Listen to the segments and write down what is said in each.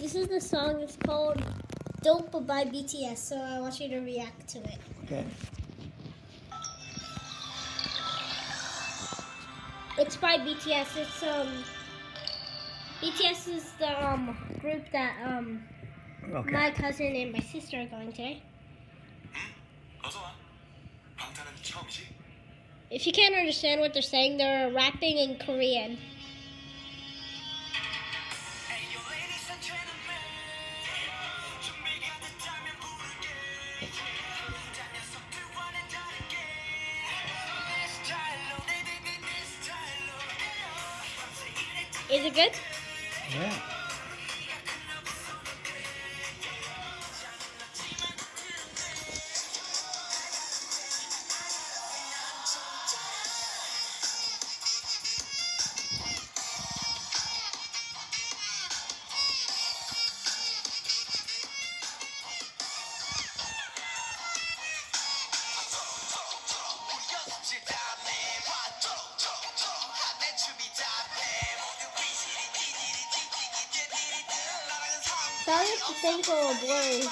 this is the song. It's called Dope by BTS, so I want you to react to it. Okay. It's by BTS. It's BTS is the group that Okay. my cousin and my sister are going to. If you can't understand what they're saying, they're rapping in Korean. Is it good? Yeah. Sorry if the thing's a little blurry.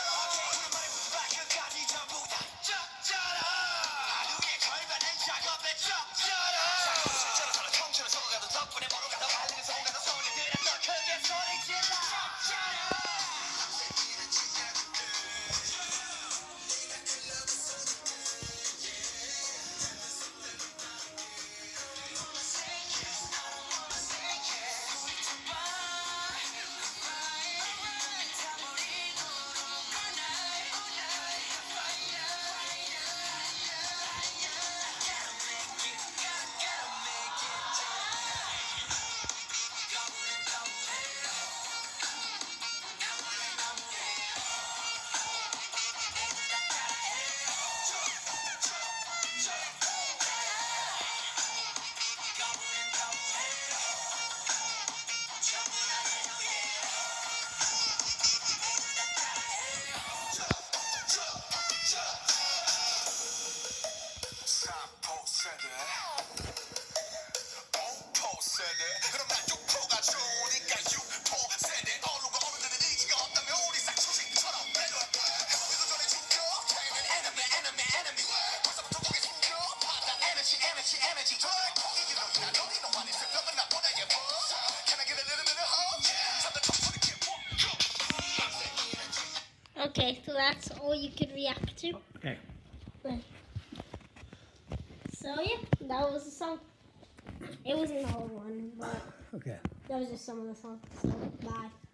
Okay, so that's all you could react to. Okay. So yeah, that was the song. It wasn't the whole one, but Okay. that was just some of the songs. So bye.